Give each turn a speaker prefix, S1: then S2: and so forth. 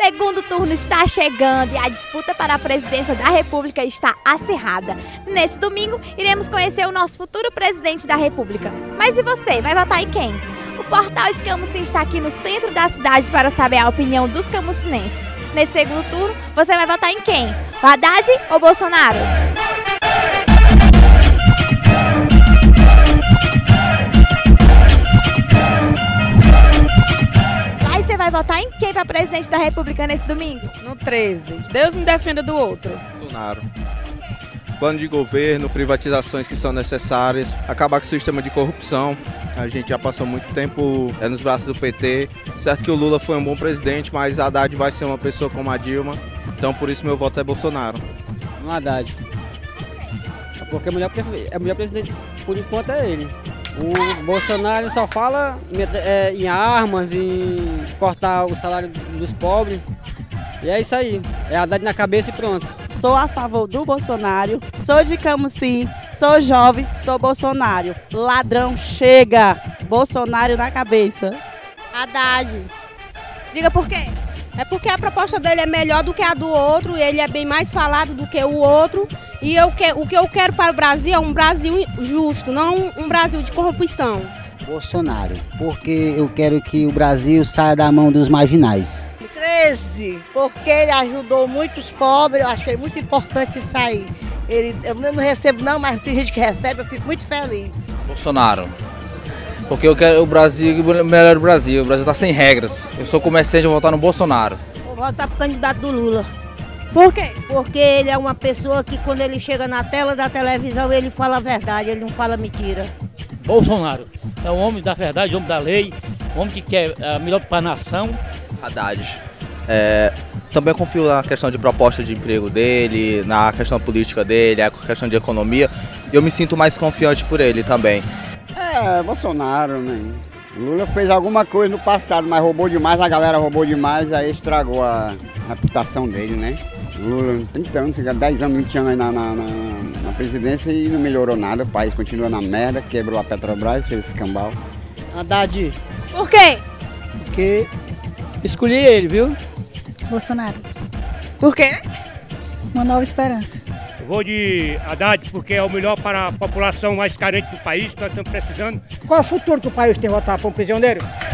S1: segundo turno está chegando e a disputa para a presidência da República está acirrada. Nesse domingo, iremos conhecer o nosso futuro presidente da República. Mas e você, vai votar em quem? O Portal de Camusim está aqui no centro da cidade para saber a opinião dos camusinenses. Nesse segundo turno, você vai votar em quem? O Haddad ou Bolsonaro? Você vai votar em quem para presidente da República nesse domingo?
S2: No 13. Deus me defenda do outro.
S3: Bolsonaro. Plano de governo, privatizações que são necessárias, acabar com o sistema de corrupção. A gente já passou muito tempo nos braços do PT. Certo que o Lula foi um bom presidente, mas Haddad vai ser uma pessoa como a Dilma. Então por isso meu voto é Bolsonaro.
S4: No Haddad. Porque a mulher presidente, por enquanto, é ele. O Bolsonaro só fala em armas, em cortar o salário dos pobres. E é isso aí. É Haddad na cabeça e pronto.
S2: Sou a favor do Bolsonaro, sou de Camusim, sou jovem, sou Bolsonaro. Ladrão, chega! Bolsonaro na cabeça.
S5: Haddad.
S1: Diga por quê?
S5: É porque a proposta dele é melhor do que a do outro, ele é bem mais falado do que o outro. E o que eu quero para o Brasil é um Brasil justo, não um Brasil de corrupção.
S6: Bolsonaro, porque eu quero que o Brasil saia da mão dos marginais.
S7: 13, porque ele ajudou muitos pobres, eu acho que é muito importante isso aí. Eu não recebo não, mas tem gente que recebe, eu fico muito feliz.
S8: Bolsonaro, porque eu quero o Brasil, melhor o Brasil está sem regras. Eu sou comerciante, eu vou votar no Bolsonaro.
S7: Vou votar pro candidato do Lula.
S1: Por quê?
S7: Porque ele é uma pessoa que quando ele chega na tela da televisão, ele fala a verdade, ele não fala mentira.
S9: Bolsonaro é um homem da verdade, homem da lei, homem que quer melhor para a nação.
S3: Haddad. Também confio na questão de proposta de emprego dele, na questão política dele, na questão de economia. E eu me sinto mais confiante por ele também.
S4: Bolsonaro, né? Lula fez alguma coisa no passado, mas roubou demais, a galera roubou demais, aí estragou a reputação dele, né? Lula, 30 anos, 10 anos, 20 anos aí na presidência e não melhorou nada, o país continua na merda, quebrou a Petrobras, fez escambau.
S2: Haddad.
S1: Por quê?
S4: Porque escolhi ele, viu?
S2: Bolsonaro.
S1: Por quê?
S2: Uma nova esperança.
S9: Eu vou de Haddad porque é o melhor para a população mais carente do país que nós estamos precisando.
S10: Qual é o futuro que o país tem que votar para um prisioneiro?